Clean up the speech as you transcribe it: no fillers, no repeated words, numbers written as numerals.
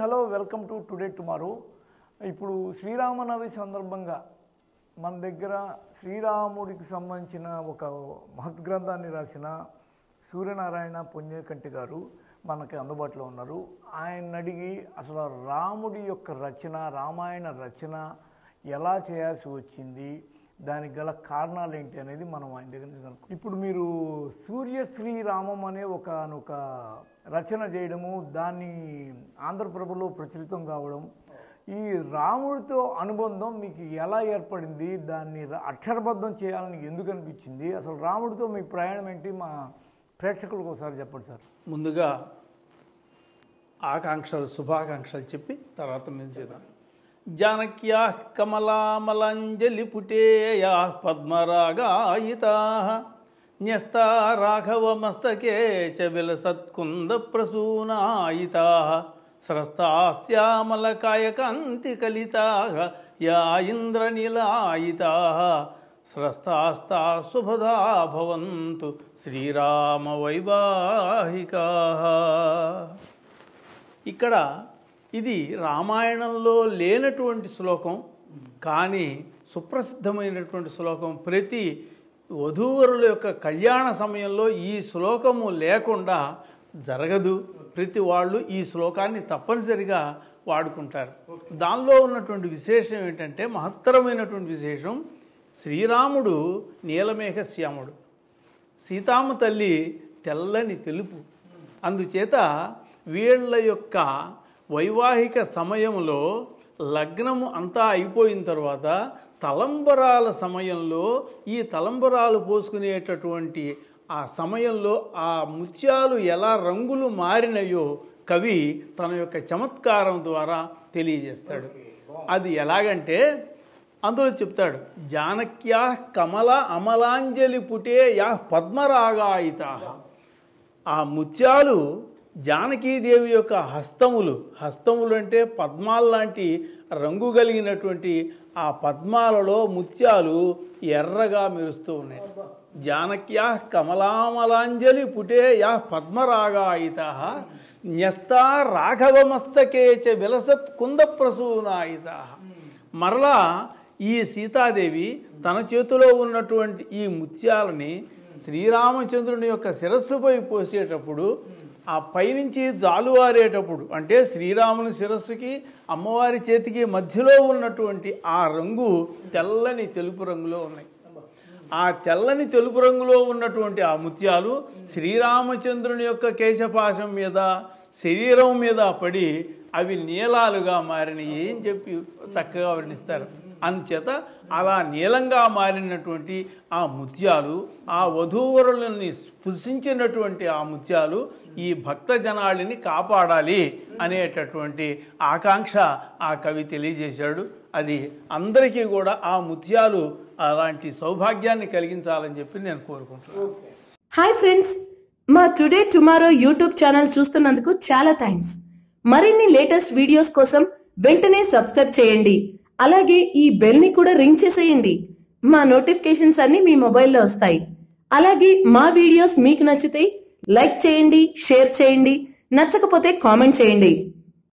Hello welcome to today tomorrow. ఇప్పుడు శ్రీరామనవమి సందర్భంగా మన దగ్గర శ్రీరాముడికి సంబంధించిన ఒక మహద్గ్రంథాన్ని రాసిన సూర్యనారాయణ పుణ్యకంటి గారు మనకి అందుబాటులో ఉన్నారు. ఆయన అడిగి అసలు రాముడి యొక్క రచన, రామాయణ రచన ఎలా చేయాల్సి వచ్చింది, దానికి గల కారణాలు ఏంటి అనేది మనం ఆయన దగ్గర నుంచి కనుక్కుందాం. ఇప్పుడు మీరు సూర్య శ్రీరామం అనే ఒక రచన చేయడము, దాన్ని ఆంధ్రప్రభలో ప్రచురితం కావడం, ఈ రాముడితో అనుబంధం మీకు ఎలా ఏర్పడింది, దాన్ని అక్షరబద్ధం చేయాలని ఎందుకు అనిపించింది, అసలు రాముడితో మీ ప్రయాణం ఏంటి, మా ప్రేక్షకులకు ఒకసారి చెప్పండి సార్. ముందుగా ఆకాంక్షలు శుభాకాంక్షలు చెప్పి తర్వాత మేము చేద్దాం. జానక్యా కమలామలాంజలి పుటేయా పద్మరాగాయితా న్యస్తా రాఘవమస్తకే చ విలసత్కుంద ప్రసూనాయితా స్రస్తాశ్యామలకాయకాంతి కలితా యా ఇంద్రనిలాయితా స్రస్తాస్తా శుభదా భవంతు శ్రీరామ వైవాహికా. ఇక్కడ ఇది రామాయణంలో లేనటువంటి శ్లోకం, కానీ సుప్రసిద్ధమైనటువంటి శ్లోకం. ప్రతి వధూవరుల యొక్క కళ్యాణ సమయంలో ఈ శ్లోకము లేకుండా జరగదు. ప్రతి వాళ్ళు ఈ శ్లోకాన్ని తప్పనిసరిగా వాడుకుంటారు. దానిలో ఉన్నటువంటి విశేషం ఏంటంటే, మహత్తరమైనటువంటి విశేషం, శ్రీరాముడు నీలమేఘ శ్యాముడు, సీతామ్మ తల్లి తెల్లని తెలుపు. అందుచేత వీళ్ళ యొక్క వైవాహిక సమయంలో లగ్నము అంతా అయిపోయిన తర్వాత తలంబరాల సమయంలో ఈ తలంబరాలు పోసుకునేటటువంటి ఆ సమయంలో ఆ ముత్యాలు ఎలా రంగులు మారినాయో కవి తన యొక్క చమత్కారం ద్వారా తెలియజేస్తాడు. అది ఎలాగంటే అందులో చెప్తాడు, జానక్యా కమల అమలాంజలి పుటే యా పద్మరాగాయితా. ఆ ముత్యాలు జానకీదేవి యొక్క హస్తములు అంటే పద్మాల్లాంటి రంగు కలిగినటువంటి ఆ పద్మాలలో ముత్యాలు ఎర్రగా మెరుస్తూ ఉన్నాయి. జానక్యా కమలామలాంజలి పుటే యా పద్మరాగాయితా న్యస్తా రాఘవమస్తకే చ విలసత్ కుంద ప్రసూనాయితా. మరలా ఈ సీతాదేవి తన చేతిలో ఉన్నటువంటి ఈ ముత్యాలని శ్రీరామచంద్రుని యొక్క శిరస్సుపై పోసేటప్పుడు ఆ పైనుంచి జాలువారేటప్పుడు, అంటే శ్రీరాముని శిరస్సుకి అమ్మవారి చేతికి మధ్యలో ఉన్నటువంటి ఆ రంగు తెల్లని తెలుపు రంగులో ఉన్నాయి. ఆ తెల్లని తెలుపు రంగులో ఉన్నటువంటి ఆ ముత్యాలు శ్రీరామచంద్రుని యొక్క కేశపాశం మీద, శరీరం మీద పడి అవి నీలాలుగా మారినవి అని చెప్పి చక్కగా వర్ణిస్తారు. అందుచేత అలా నీలంగా మారినటువంటి ఆ ముత్యాలు, ఆ వధూవరులని స్పృశించినటువంటి ఆ ముత్యాలు ఈ భక్త జనాళిని కాపాడాలి అనేటటువంటి ఆకాంక్ష ఆ కవి తెలియజేశాడు. అది అందరికీ కూడా ఆ ముత్యాలు అలాంటి సౌభాగ్యాన్ని కలిగించాలని చెప్పి నేను కోరుకుంటున్నాను. హాయ్ ఫ్రెండ్స్, మా టుడే టుమారో యూట్యూబ్ ఛానల్ చూస్తున్నందుకు చాలా థ్యాంక్స్. మరిన్ని లేటెస్ట్ వీడియోస్ కోసం వెంటనే సబ్స్క్రైబ్ చేయండి. అలాగే ఈ బెల్ ని కూడా రింగ్ చేసేయండి. మా నోటిఫికేషన్స్ అన్ని మీ మొబైల్లో వస్తాయి. అలాగే మా వీడియోస్ మీకు నచ్చితే లైక్ చేయండి, షేర్ చేయండి, నచ్చకపోతే కామెంట్ చేయండి.